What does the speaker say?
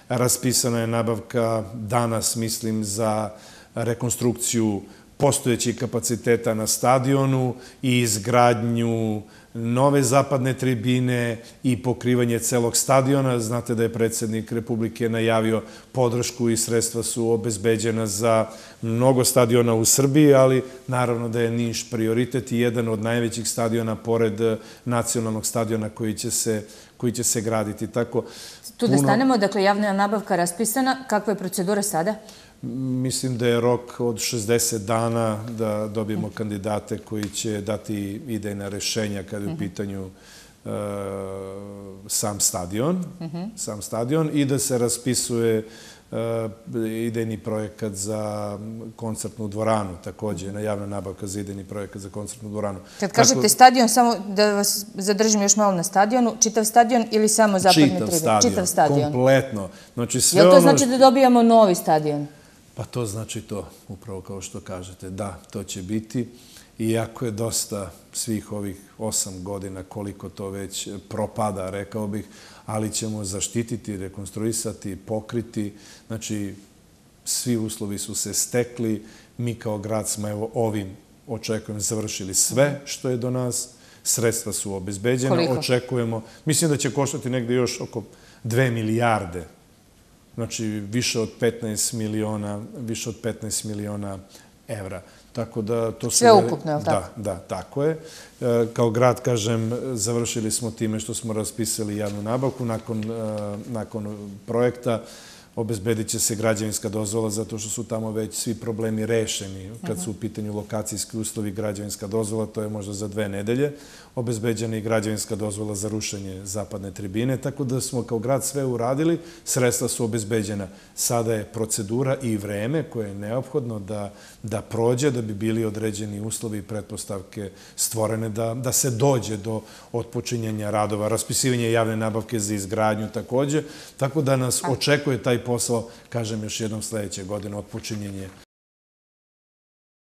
raspisana je nabavka danas, mislim, za rekonstrukciju postojećih kapaciteta na stadionu i izgradnju nove zapadne tribine i pokrivanje celog stadiona. Znate da je predsjednik Republike najavio podršku i sredstva su obezbeđena za mnogo stadiona u Srbiji, ali naravno da je Niš prioritet i jedan od najvećih stadiona pored nacionalnog stadiona koji će se graditi. Tu da stanemo, dakle, javna nabavka raspisana. Kakva je procedura sada? Mislim da je rok od 60 dana da dobijemo kandidate koji će dati idejna rešenja kada je u pitanju sam stadion i da se raspisuje idejni projekat za koncertnu dvoranu, takođe na javna nabavka za idejni projekat za koncertnu dvoranu. Kad kažete stadion, samo da vas zadržim još malo na stadionu, čitav stadion ili samo zapadne tribine? Čitav stadion, kompletno. Jel to znači da dobijamo novi stadion? Pa to znači to, upravo kao što kažete. Da, to će biti. Iako je dosta svih ovih 8 godina koliko to već propada, rekao bih, ali ćemo zaštititi, rekonstruisati, pokriti. Znači, svi uslovi su se stekli. Mi kao grad smo evo ovim, očekujem, završili sve što je do nas. Sredstva su obezbeđena. Koliko? Očekujemo, mislim da će koštati negde još oko 2 milijarde. Znači, više od 15 miliona evra. Tako da to su... Sve ukupno, je li tako? Da, tako je. Kao grad, kažem, završili smo time što smo raspisali javnu nabavku. Nakon projekta obezbedit će se građevinska dozvola zato što su tamo već svi problemi rešeni. Kad su u pitanju lokacijski uslovi, građevinska dozvola, to je možda za 2 nedelje. Obezbeđena i građevinska dozvola za rušenje zapadne tribine. Tako da smo kao grad sve uradili, sredstva su obezbeđena. Sada je procedura i vreme koje je neophodno da prođe, da bi bili određeni uslovi i pretpostavke stvorene da se dođe do otpočinjenja radova, raspisivanja javne nabavke za izgradnju takođe. Tako da nas očekuje taj posao, kažem još jednom, sledeće godine otpočinjenje